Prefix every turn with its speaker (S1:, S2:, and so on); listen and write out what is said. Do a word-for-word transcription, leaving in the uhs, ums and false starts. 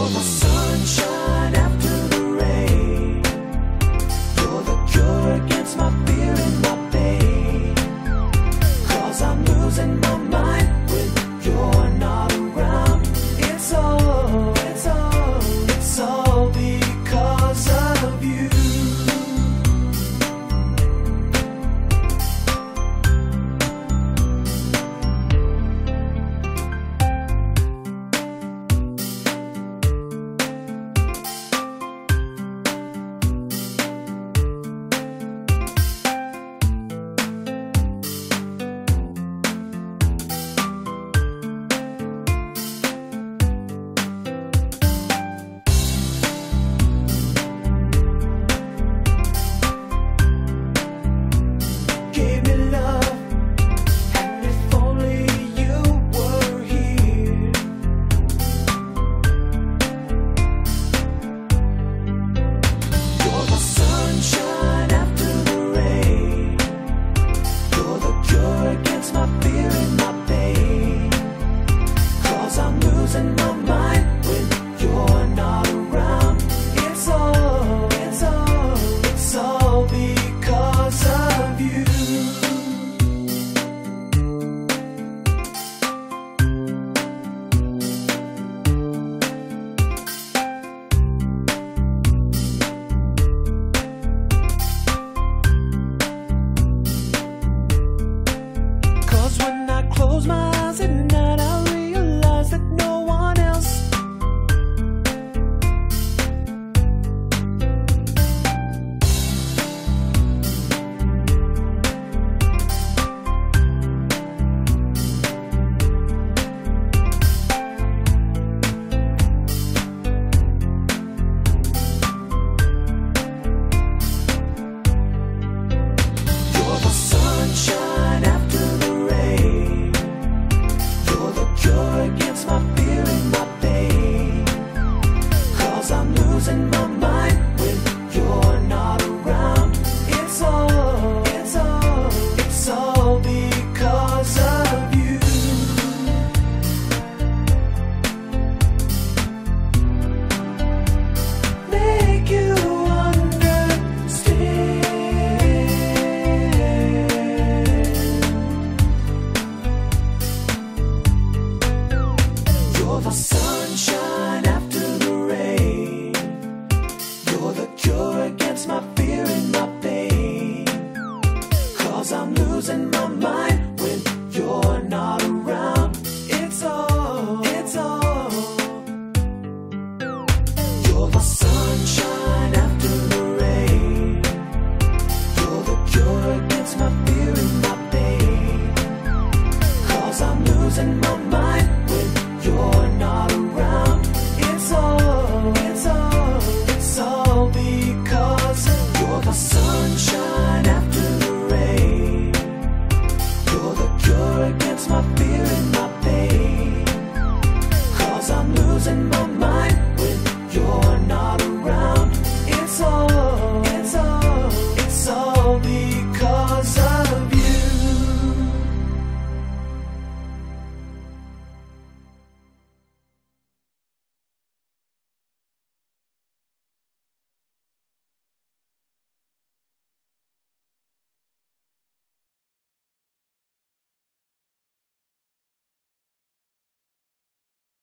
S1: You're the sunshine after the rain. You're the cure against my fear and my pain. 'Cause I'm losing my mind when you're not around. It's all, it's all, it's all because of you. Close my eyes at night, I realize that no one else You're the sunshine after the rain. You're the cure against my fear and my pain. 'Cause I'm losing my mind when you're not around. It's all, it's all, it's all because of you. Make you understand. You're the sunshine after the rain. You're the cure against my fear and my pain. 'Cause I'm losing my mind when you're not around. It's all, it's all. You're the sunshine after the rain. You're the cure against my fear and my pain. 'Cause I'm losing my